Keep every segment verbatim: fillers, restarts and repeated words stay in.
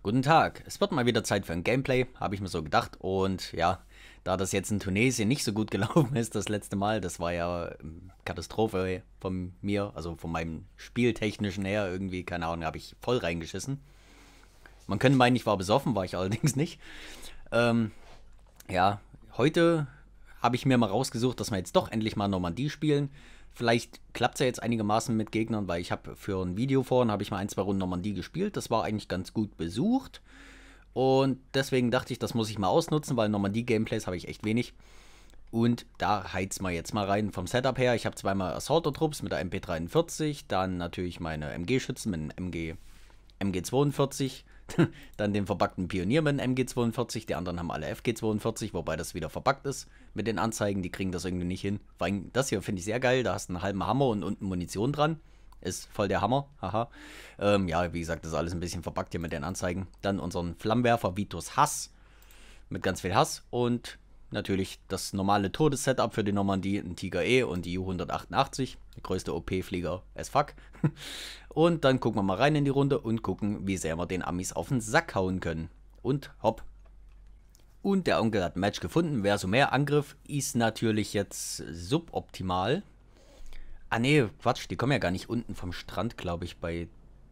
Guten Tag, es wird mal wieder Zeit für ein Gameplay, habe ich mir so gedacht. Und ja, da das jetzt in Tunesien nicht so gut gelaufen ist, das letzte Mal, das war ja ähm, Katastrophe von mir, also von meinem Spieltechnischen her irgendwie, keine Ahnung, habe ich voll reingeschissen. Man könnte meinen, ich war besoffen, war ich allerdings nicht. Ähm, ja, heute habe ich mir mal rausgesucht, dass wir jetzt doch endlich mal Normandie spielen. Vielleicht klappt es ja jetzt einigermaßen mit Gegnern, weil ich habe für ein Video vorhin, habe ich mal ein, zwei Runden Normandie gespielt. Das war eigentlich ganz gut besucht. Und deswegen dachte ich, das muss ich mal ausnutzen, weil Normandie-Gameplays habe ich echt wenig. Und da heizen wir jetzt mal rein vom Setup her. Ich habe zweimal Assaulter-Trupps mit der M P dreiundvierzig, dann natürlich meine M G-Schützen mit dem M G, M G zweiundvierzig, dann den verpackten Pionier mit dem M G zweiundvierzig, die anderen haben alle F G zweiundvierzig, wobei das wieder verpackt ist mit den Anzeigen, die kriegen das irgendwie nicht hin. Weil das hier finde ich sehr geil, da hast du einen halben Hammer und unten Munition dran. Ist voll der Hammer, haha. Ähm, ja, wie gesagt, das ist alles ein bisschen verpackt hier mit den Anzeigen. Dann unseren Flammenwerfer Vitus Hass mit ganz viel Hass und natürlich das normale Todessetup für die Normandie, ein Tiger E und die U hundertachtundachtzig, der größte O P-Flieger as fuck. Und dann gucken wir mal rein in die Runde und gucken, wie sehr wir den Amis auf den Sack hauen können. Und hopp. Und der Onkel hat ein Match gefunden. Wer so mehr Angriff ist natürlich jetzt suboptimal. Ah ne, Quatsch, die kommen ja gar nicht unten vom Strand, glaube ich, bei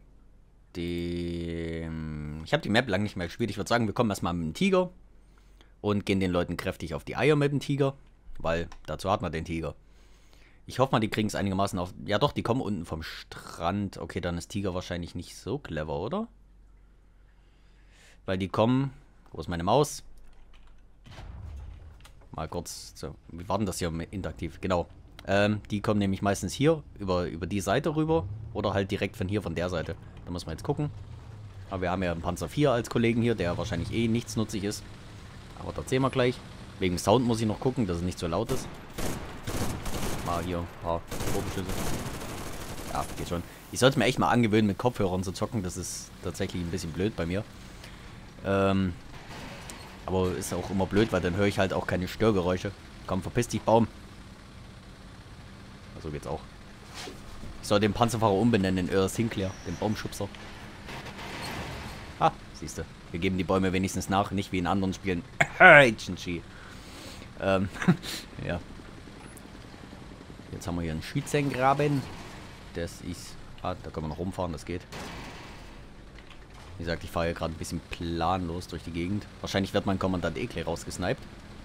dem... Ich habe die Map lang nicht mehr gespielt. Ich würde sagen, wir kommen erstmal mit dem Tiger und gehen den Leuten kräftig auf die Eier mit dem Tiger, weil dazu hat man den Tiger. Ich hoffe mal, die kriegen es einigermaßen auf... Ja doch, die kommen unten vom Strand. Okay, dann ist Tiger wahrscheinlich nicht so clever, oder? Weil die kommen... Wo ist meine Maus? Mal kurz... So, wie war denn das hier interaktiv? Genau. Ähm, die kommen nämlich meistens hier über, über die Seite rüber oder halt direkt von hier, von der Seite. Da muss man jetzt gucken. Aber wir haben ja einen Panzer vier als Kollegen hier, der wahrscheinlich eh nichtsnutzig ist. Aber das sehen wir gleich. Wegen Sound muss ich noch gucken, dass es nicht so laut ist. Mal hier ein paar Probeschüsse. Ja, geht schon. Ich sollte mir echt mal angewöhnen, mit Kopfhörern zu zocken. Das ist tatsächlich ein bisschen blöd bei mir. Ähm, aber ist auch immer blöd, weil dann höre ich halt auch keine Störgeräusche. Komm, verpiss dich, Baum. So geht's auch. Ich soll den Panzerfahrer umbenennen in Earl Sinclair, den Baumschubser. Ah, siehst du. Wir geben die Bäume wenigstens nach, nicht wie in anderen Spielen. ähm, ja. Jetzt haben wir hier einen Schützengraben. Das ist... Ah, da können wir noch rumfahren, das geht. Wie gesagt, ich fahre hier gerade ein bisschen planlos durch die Gegend. Wahrscheinlich wird mein Kommandant eh gleich rausgesniped.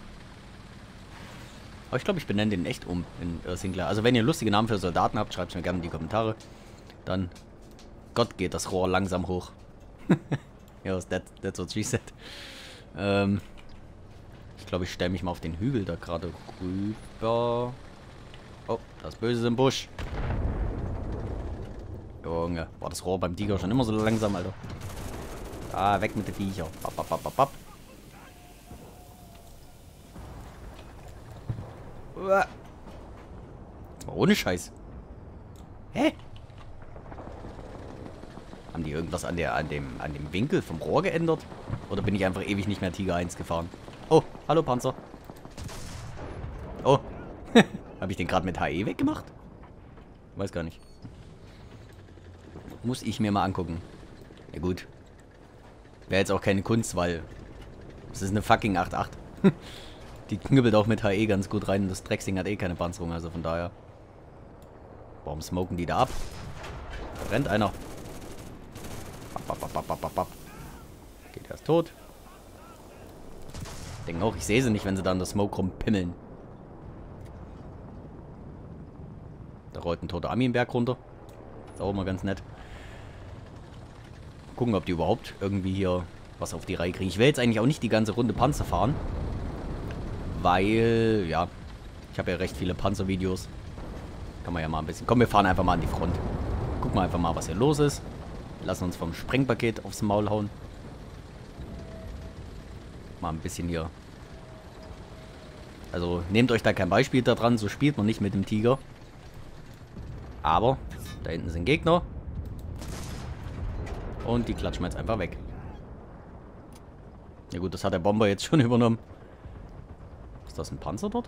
Aber ich glaube, ich benenne den echt um in äh, Sinclair. Also wenn ihr lustige Namen für Soldaten habt, schreibt es mir gerne in die Kommentare. Dann... Gott, geht das Rohr langsam hoch. Ja, that, that's what she said. Ähm, ich glaube, ich stelle mich mal auf den Hügel da gerade rüber. Oh, das Böse ist im Busch. Junge, war das Rohr beim Tiger schon immer so langsam, Alter. Ah, weg mit den Viecher. Bap, bap, bap, bap, bap. Ohne Scheiß. Hä? Haben die irgendwas an der an dem an dem Winkel vom Rohr geändert? Oder bin ich einfach ewig nicht mehr Tiger eins gefahren? Oh, hallo Panzer. Oh. Habe ich den gerade mit H E weggemacht? Weiß gar nicht. Muss ich mir mal angucken. Ja gut. Wäre jetzt auch keine Kunst, weil es ist eine fucking acht acht. Die knüppelt auch mit H E ganz gut rein. Das Drecksding hat eh keine Panzerung, also von daher. Warum smoken die da ab? Da rennt einer. Bap, bap, bap, bap, bap, bap. Geht erst tot. Ich denke auch, ich sehe sie nicht, wenn sie da in der Smoke rumpimmeln. Da rollt ein toter Ami im Berg runter. Ist auch immer ganz nett. Gucken, ob die überhaupt irgendwie hier was auf die Reihe kriegen. Ich will jetzt eigentlich auch nicht die ganze Runde Panzer fahren. Weil, ja, ich habe ja recht viele Panzervideos. Kann man ja mal ein bisschen... Komm, wir fahren einfach mal an die Front. Gucken wir einfach mal, was hier los ist. Lassen uns vom Sprengpaket aufs Maul hauen. Mal ein bisschen hier... Also, nehmt euch da kein Beispiel daran. So spielt man nicht mit dem Tiger. Aber, da hinten sind Gegner. Und die klatschen wir jetzt einfach weg. Ja gut, das hat der Bomber jetzt schon übernommen. Ist das ein Panzer dort?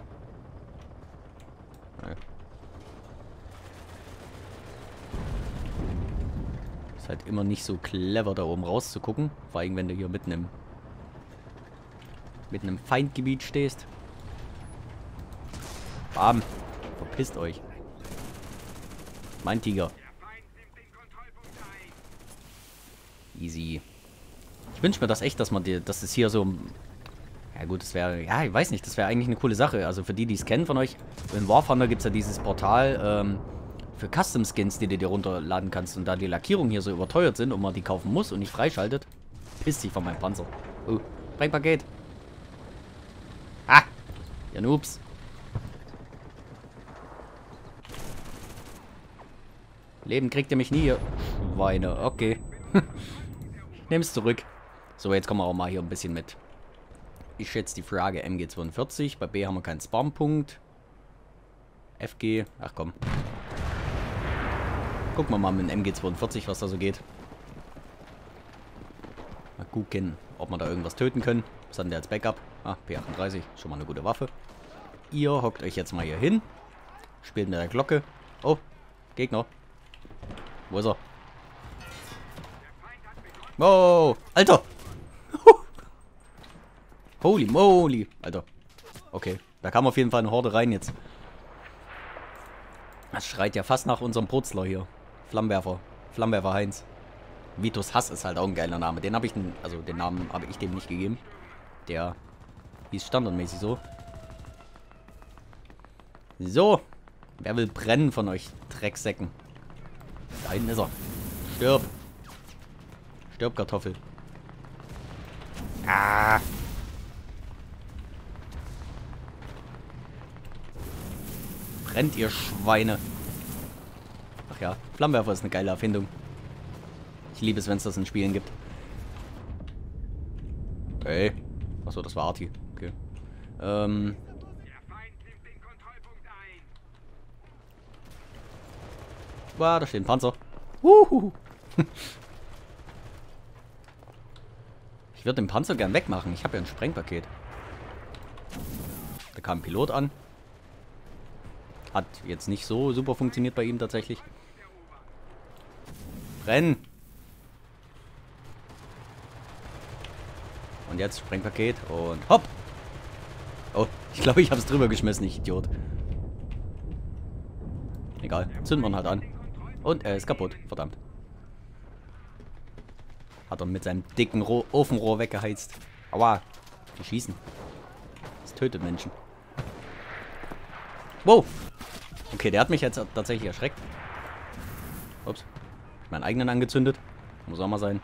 Nee. Ist halt immer nicht so clever, da oben rauszugucken. Vor allem, wenn du hier mitten im, mitten im Feindgebiet stehst. Bam. Verpisst euch. Mein Tiger. Easy. Ich wünsche mir das echt, dass man dir, dass es hier so... Ja gut, das wäre... Ja, ich weiß nicht, das wäre eigentlich eine coole Sache. Also für die, die es kennen von euch, in War Thunder gibt es ja dieses Portal ähm, für Custom-Skins, die du dir runterladen kannst. Und da die Lackierungen hier so überteuert sind und man die kaufen muss und nicht freischaltet, pisst sich von meinem Panzer. Oh, Sprengpaket. Ah, ihr Noobs. Leben kriegt ihr mich nie, ihr Schweine. Okay. Nehm's zurück. So, jetzt kommen wir auch mal hier ein bisschen mit. Ich schätze die Frage M G zweiundvierzig. Bei B haben wir keinen Spawnpunkt. F G. Ach komm. Gucken wir mal mit dem M G zweiundvierzig, was da so geht. Mal gucken, ob wir da irgendwas töten können. Was hat denn der als Backup? Ah, P achtunddreißig. Schon mal eine gute Waffe. Ihr hockt euch jetzt mal hier hin. Spielt mit der Glocke. Oh, Gegner. Wo ist er? Wow, Alter! Holy moly! Alter. Okay, da kam auf jeden Fall eine Horde rein jetzt. Das schreit ja fast nach unserem Brutzler hier. Flammenwerfer. Flammenwerfer Heinz. Vitus Hass ist halt auch ein geiler Name. Den habe ich, also den Namen habe ich dem nicht gegeben. Der hieß standardmäßig so. So. Wer will brennen von euch Drecksäcken? Da hinten ist er. Stirb. Stirb, Kartoffel. Ah. Brennt, ihr Schweine. Ach ja, Flammenwerfer ist eine geile Erfindung. Ich liebe es, wenn es das in Spielen gibt. Okay. Achso, das war Arti. Okay. Ähm. Wow, da steht ein Panzer. Uhuhu. Ich würde den Panzer gern wegmachen. Ich habe ja ein Sprengpaket. Da kam ein Pilot an. Hat jetzt nicht so super funktioniert bei ihm tatsächlich. Rennen! Und jetzt Sprengpaket und hopp! Oh, ich glaube, ich habe es drüber geschmissen, ich Idiot. Egal, zünden wir ihn halt an. Und er ist kaputt, verdammt. Hat er mit seinem dicken Roh Ofenrohr weggeheizt. Aua, die schießen. Das tötet Menschen. Wow! Okay, der hat mich jetzt tatsächlich erschreckt. Ups. Meinen eigenen angezündet. Muss auch mal sein.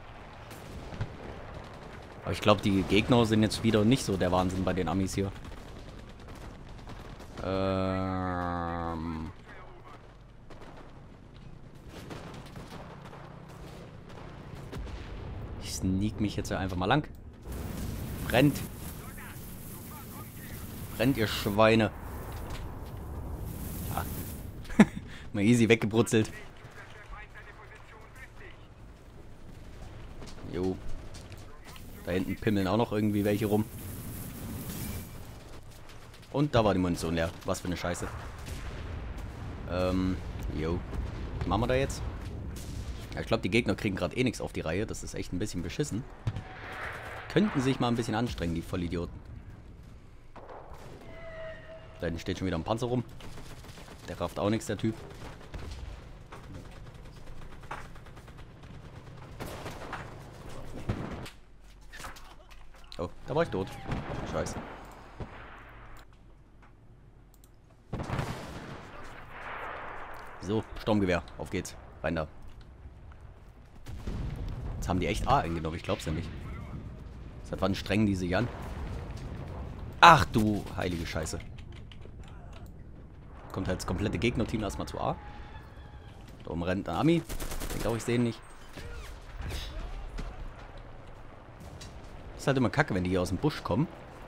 Aber ich glaube, die Gegner sind jetzt wieder nicht so der Wahnsinn bei den Amis hier. Ähm... Ich sneak mich jetzt einfach mal lang. Brennt. Brennt, ihr Schweine. Ja. Mal easy weggebrutzelt. Jo. Da hinten pimmeln auch noch irgendwie welche rum. Und da war die Munition leer. Was für eine Scheiße. Ähm, jo. Was machen wir da jetzt? Ja, ich glaube, die Gegner kriegen gerade eh nichts auf die Reihe. Das ist echt ein bisschen beschissen. Könnten sich mal ein bisschen anstrengen, die Vollidioten. Da hinten steht schon wieder ein Panzer rum. Der rafft auch nichts, der Typ. Oh, da war ich tot. Scheiße. So, Sturmgewehr. Auf geht's. Rein da. Jetzt haben die echt A eingenommen. Ich glaub's ja nicht. Seit wann strengen die sich an? Ach du heilige Scheiße. Kommt halt das komplette Gegnerteam erstmal zu A. Da oben rennt ein Ami. Den glaube ich sehen nicht. Ist halt immer kacke, wenn die hier aus dem Busch kommen.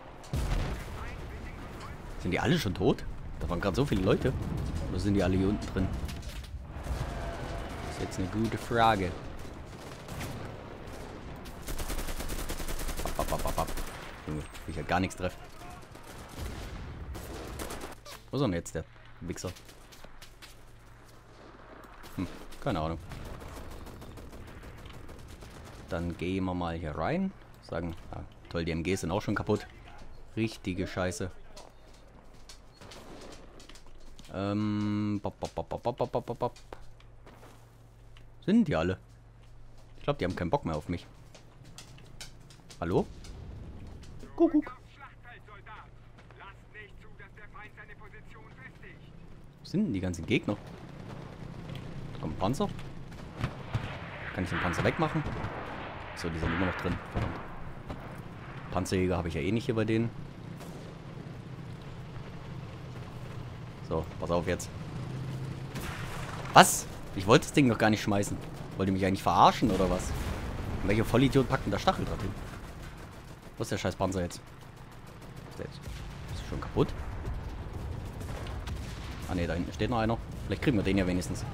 Sind die alle schon tot? Da waren gerade so viele Leute. Oder sind die alle hier unten drin? Das ist jetzt eine gute Frage. Ab, ab, ab, ab, ab. Junge, ich ja gar nichts treffen. Wo ist denn jetzt der Wichser? Hm, keine Ahnung. Dann gehen wir mal hier rein. Sagen, ja, toll, die M Gs sind auch schon kaputt. Richtige Scheiße. Ähm, bop, bop, bop, bop, bop, bop, bop. Sind die alle? Ich glaube, die haben keinen Bock mehr auf mich. Hallo? Kuckuck. Wo sind denn die ganzen Gegner? Da kommt ein Panzer. Kann ich den Panzer wegmachen? So, die sind immer noch drin. Verdammt. Panzerjäger habe ich ja eh nicht hier bei denen. So, pass auf jetzt. Was? Ich wollte das Ding noch gar nicht schmeißen. Wollt ihr mich eigentlich verarschen oder was? Und welcher Vollidiot packt denn da Stacheldraht hin? Wo ist der scheiß Panzer jetzt? Ist der jetzt? Ist der schon kaputt? Ah ne, da hinten steht noch einer. Vielleicht kriegen wir den ja wenigstens.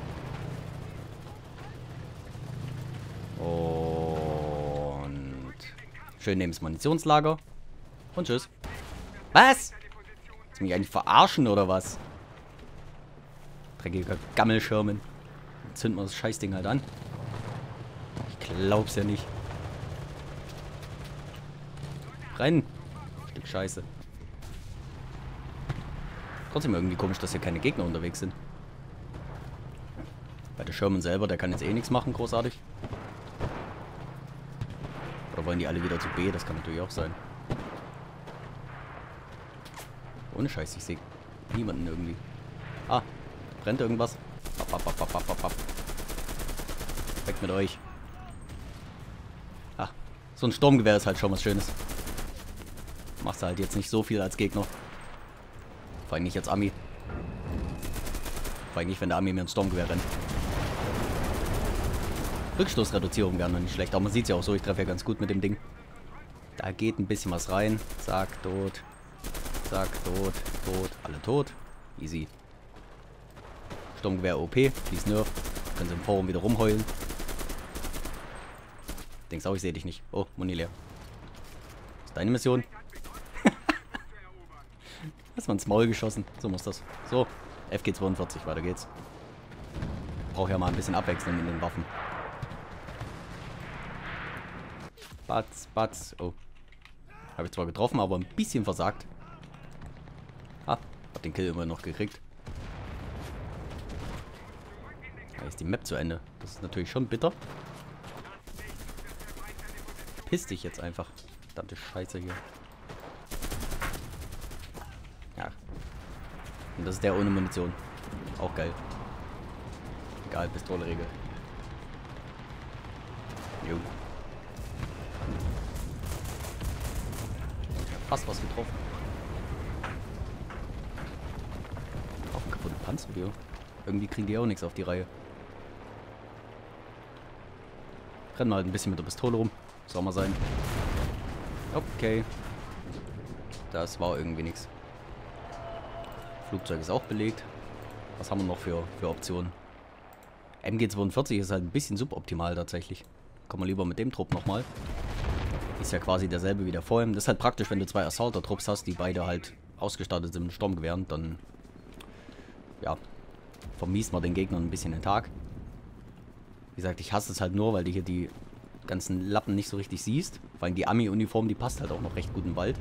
Und schön neben das Munitionslager. Und tschüss. Was? Willst du mich eigentlich verarschen oder was? Dreckiger Gammelschirmen. Jetzt zünden wir das Scheißding halt an. Ich glaub's ja nicht. Rennen. Stück Scheiße. Trotzdem irgendwie komisch, dass hier keine Gegner unterwegs sind. Bei der Sherman selber, der kann jetzt eh nichts machen, großartig. Oder wollen die alle wieder zu B? Das kann natürlich auch sein. Ohne Scheiß, ich sehe niemanden irgendwie. Ah, brennt irgendwas. Bap, bap, bap, bap, bap, bap. Weg mit euch. Ah, so ein Sturmgewehr ist halt schon was Schönes. Machst du halt jetzt nicht so viel als Gegner. Vor allem nicht als Ami. Vor allem nicht, wenn der Ami mir ein Sturmgewehr rennt. Rückstoßreduzierung wäre noch nicht schlecht, aber man sieht es ja auch so, ich treffe ja ganz gut mit dem Ding. Da geht ein bisschen was rein. Zack, tot. Zack, tot, tot, alle tot. Easy. Sturmgewehr O P, please nerf. Können sie im Forum wieder rumheulen. Denkst auch, ich sehe dich nicht. Oh, Muni leer. Ist deine Mission? Hast du ins Maul geschossen? So muss das. So, F G zweiundvierzig, weiter geht's. Brauche ja mal ein bisschen Abwechslung in den Waffen. Batz, batz. Oh. Habe ich zwar getroffen, aber ein bisschen versagt. Ah, hab den Kill immer noch gekriegt. Da ist die Map zu Ende. Das ist natürlich schon bitter. Piss dich jetzt einfach. Verdammte Scheiße hier. Ja. Und das ist der ohne Munition. Auch geil. Egal, Pistole-Regel. Jo. Fast was getroffen. Auf einen kaputten Panzer hier. Irgendwie kriegen die auch nichts auf die Reihe. Rennen halt ein bisschen mit der Pistole rum. Soll mal sein. Okay. Das war irgendwie nichts. Flugzeug ist auch belegt. Was haben wir noch für, für Optionen? M G zweiundvierzig ist halt ein bisschen suboptimal tatsächlich. Kommen wir lieber mit dem Trupp nochmal. Ist ja quasi derselbe wie der vorher. Das ist halt praktisch, wenn du zwei Assaulter-Trupps hast, die beide halt ausgestattet sind mit Sturmgewehren, dann ja, vermiest man den Gegnern ein bisschen den Tag. Wie gesagt, ich hasse es halt nur, weil du hier die ganzen Lappen nicht so richtig siehst. Vor allem die Ami-Uniform, die passt halt auch noch recht gut im Wald.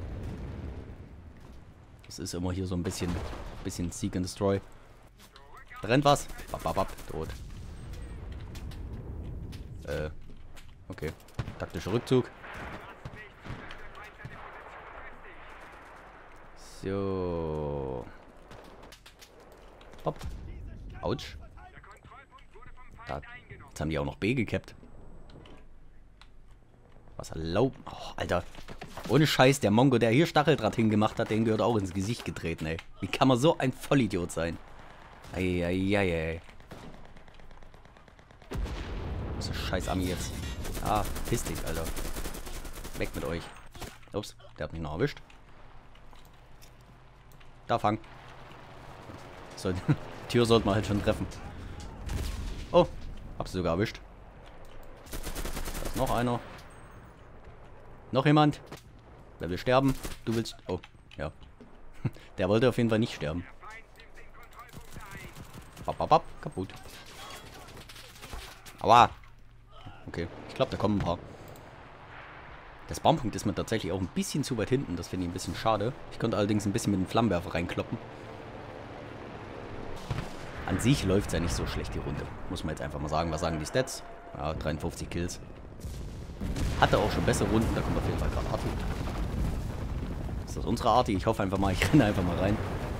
Das ist immer hier so ein bisschen, bisschen Seek and Destroy. Da rennt was. Bap, bap, bap, tot. Äh, okay. Taktischer Rückzug. So. Hopp. Autsch. Da, jetzt haben die auch noch B gekappt. Was erlaubt. Oh, Alter. Ohne Scheiß, der Mongo, der hier Stacheldraht hingemacht hat, den gehört auch ins Gesicht getreten, ey. Wie kann man so ein Vollidiot sein? Eieiei. Was ist das scheiß Ami jetzt? Ah, piss dich, Alter. Weg mit euch. Ups, der hat mich noch erwischt. Da, fang. So, die Tür sollte man halt schon treffen. Oh, hab sie sogar erwischt. Da ist noch einer. Noch jemand? Wer will sterben? Du willst... Oh, ja. Der wollte auf jeden Fall nicht sterben. Bap, bap, bap, kaputt. Aua. Okay, ich glaube, da kommen ein paar. Der Spawnpunkt ist mir tatsächlich auch ein bisschen zu weit hinten. Das finde ich ein bisschen schade. Ich konnte allerdings ein bisschen mit dem Flammenwerfer reinkloppen. An sich läuft es ja nicht so schlecht, die Runde. Muss man jetzt einfach mal sagen. Was sagen die Stats? Ja, dreiundfünfzig Kills. Hatte auch schon bessere Runden. Da kommt auf jeden Fall gerade Arti. Ist das unsere Arti? Ich hoffe einfach mal, ich renne einfach mal rein.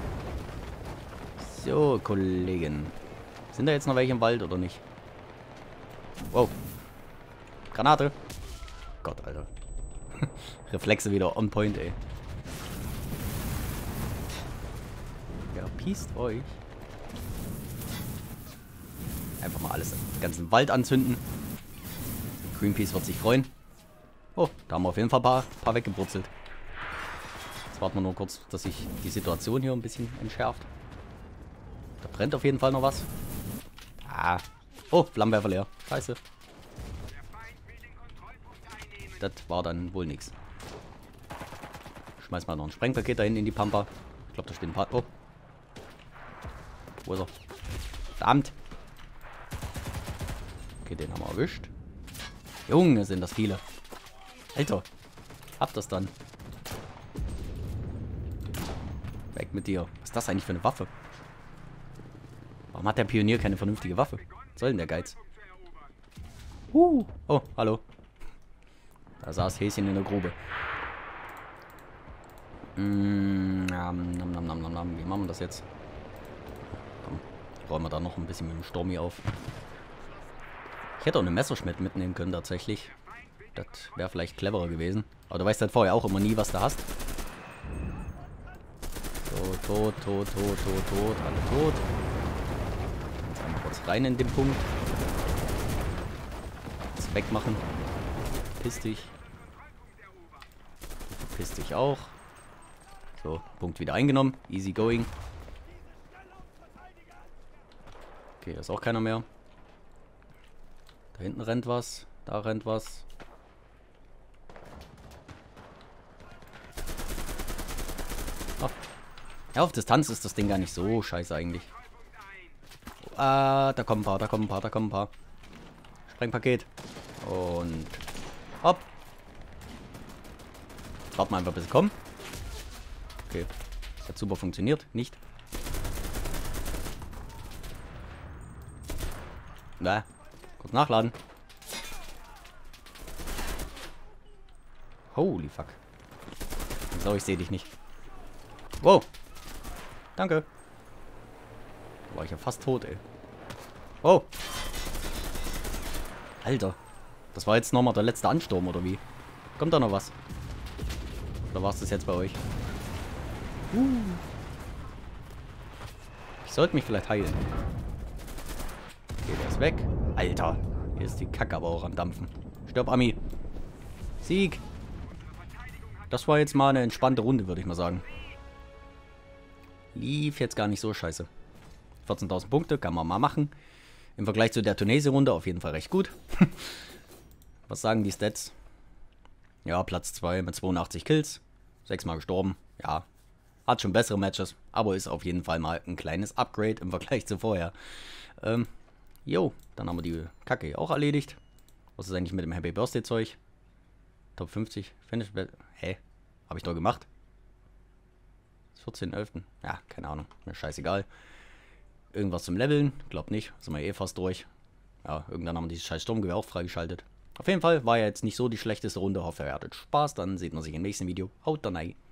So, Kollegen. Sind da jetzt noch welche im Wald oder nicht? Wow. Granate. Gott, Alter. Reflexe wieder on point, ey. Ja, piest euch. Einfach mal alles, den ganzen Wald anzünden. Greenpeace wird sich freuen. Oh, da haben wir auf jeden Fall ein paar, paar weggebrutzelt. Jetzt warten wir nur kurz, dass sich die Situation hier ein bisschen entschärft. Da brennt auf jeden Fall noch was. Ah. Oh, Flammenwerfer leer. Scheiße. Das war dann wohl nichts. Schmeiß mal noch ein Sprengpaket da hinten in die Pampa. Ich glaube, da steht ein paar... Oh. Wo ist er? Verdammt. Okay, den haben wir erwischt. Junge, sind das viele. Alter. Hab das dann. Weg mit dir. Was ist das eigentlich für eine Waffe? Warum hat der Pionier keine vernünftige Waffe? Was soll denn der Geiz? Uh. Oh, hallo. Da saß Häschen in der Grube. Mm, nam, nam, nam, nam, nam. Wie machen wir das jetzt? Komm, räumen wir da noch ein bisschen mit dem Stormi auf. Ich hätte auch eine Messerschmidt mitnehmen können tatsächlich. Das wäre vielleicht cleverer gewesen. Aber du weißt halt vorher auch immer nie, was du hast. So, tot, tot, tot, tot, tot. Alle tot. Jetzt einmal kurz rein in den Punkt. Jetzt wegmachen. Piss dich. Piss dich auch. So, Punkt wieder eingenommen. Easy going. Okay, da ist auch keiner mehr. Da hinten rennt was. Da rennt was. Oh. Ja, auf Distanz ist das Ding gar nicht so scheiße eigentlich. Ah, da kommen ein paar, da kommen ein paar, da kommen ein paar. Sprengpaket. Und hopp. Jetzt warten wir einfach, bis sie kommen. Okay. Das hat super funktioniert. Nicht. Na, kurz nachladen. Holy fuck. So, ich sehe dich nicht. Wow. Danke. War ich ja fast tot, ey. Oh. Alter. Das war jetzt nochmal der letzte Ansturm, oder wie? Kommt da noch was? Oder war es das jetzt bei euch? Uh. Ich sollte mich vielleicht heilen. Okay, der ist weg. Alter. Hier ist die Kacke aber auch am Dampfen. Stirb, Ami. Sieg. Das war jetzt mal eine entspannte Runde, würde ich mal sagen. Lief jetzt gar nicht so scheiße. vierzehntausend Punkte, kann man mal machen. Im Vergleich zu der Tunesien-Runde auf jeden Fall recht gut. Was sagen die Stats? Ja, Platz zwei mit zweiundachtzig Kills. Sechsmal gestorben. Ja, hat schon bessere Matches. Aber ist auf jeden Fall mal ein kleines Upgrade im Vergleich zu vorher. Ähm, jo, dann haben wir die Kacke auch erledigt. Was ist eigentlich mit dem Happy Birthday Zeug? Top fünfzig. Finish. Hä? Habe ich doch gemacht. vierzehnten elften Ja, keine Ahnung. Mir scheißegal. Irgendwas zum Leveln? Glaub nicht. Sind wir eh fast durch. Ja, irgendwann haben wir dieses scheiß Sturmgewehr auch freigeschaltet. Auf jeden Fall war ja jetzt nicht so die schlechteste Runde. Hoffe, ihr hattet Spaß. Dann sieht man sich im nächsten Video. Haut rein.